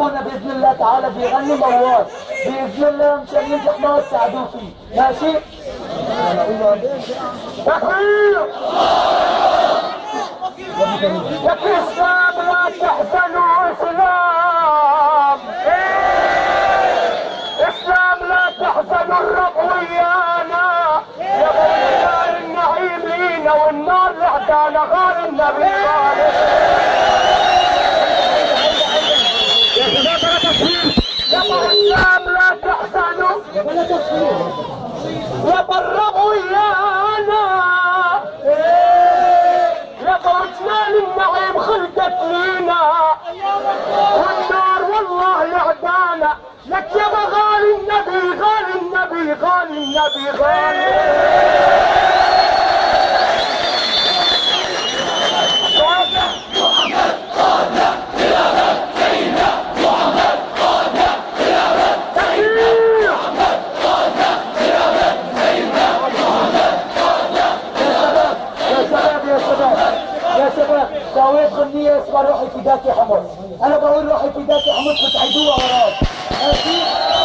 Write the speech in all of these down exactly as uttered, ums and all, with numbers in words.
اخونا باذن الله تعالى بيغني موال باذن الله مشان ينجح معه تساعدوه فيه، ماشي؟ تكبير! يا اسلام لا تحزنوا اسلام، اسلام لا تحزنوا الرب ويانا، يا غار النعيم لينا والنار لعدانا غار النبي صالح. يا اسلام لا تحزنوا يا الرب ويانا، يا جمال النعيم خلقت لينا والنار والله لعدانا، لك يا غالي النبي غالي النبي غالي النبي غالي. سويت غنية اسمها روحي فداك يا حمص، أنا بقول روحي فداك يا حمص بتعيدوها وراك، ماشي؟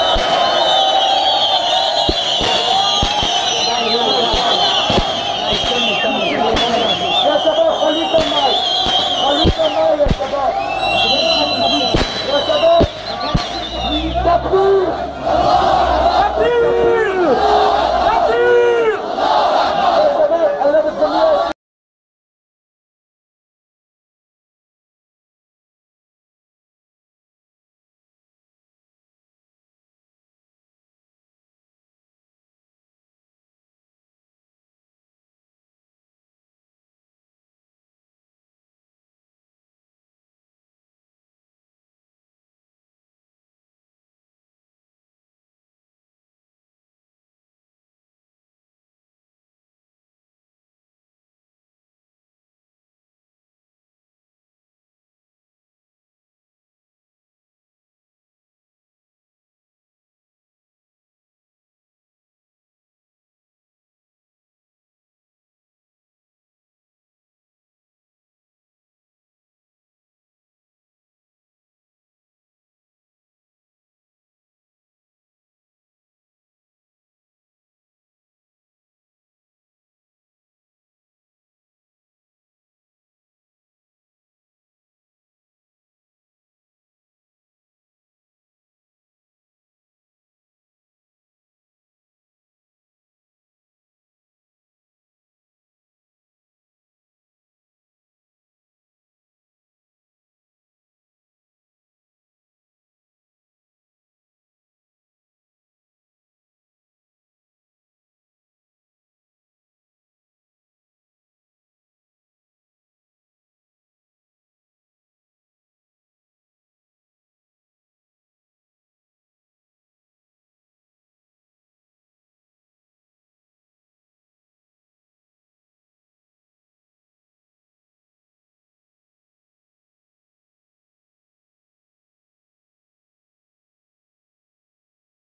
يا شباب خليكم معي، خليكم معي يا شباب، يا شباب تكبير.